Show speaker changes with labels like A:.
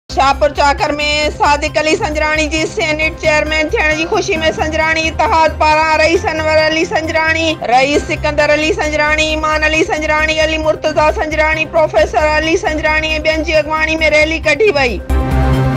A: शाहपुर चाकर में सादिक अली संजराणी जी senate chairman थियण जी ख़ुशी में संजराणी इतिहाद पारां रईस अनवर अली संजराणी, रईस सिकंदर अली संजराणी, ईमान अली संजराणी, अली मुर्तज़ा संजराणी, प्रोफेसर अली संजराणी ऐं ॿियनि जी अॻवानी में रैली कढी वई।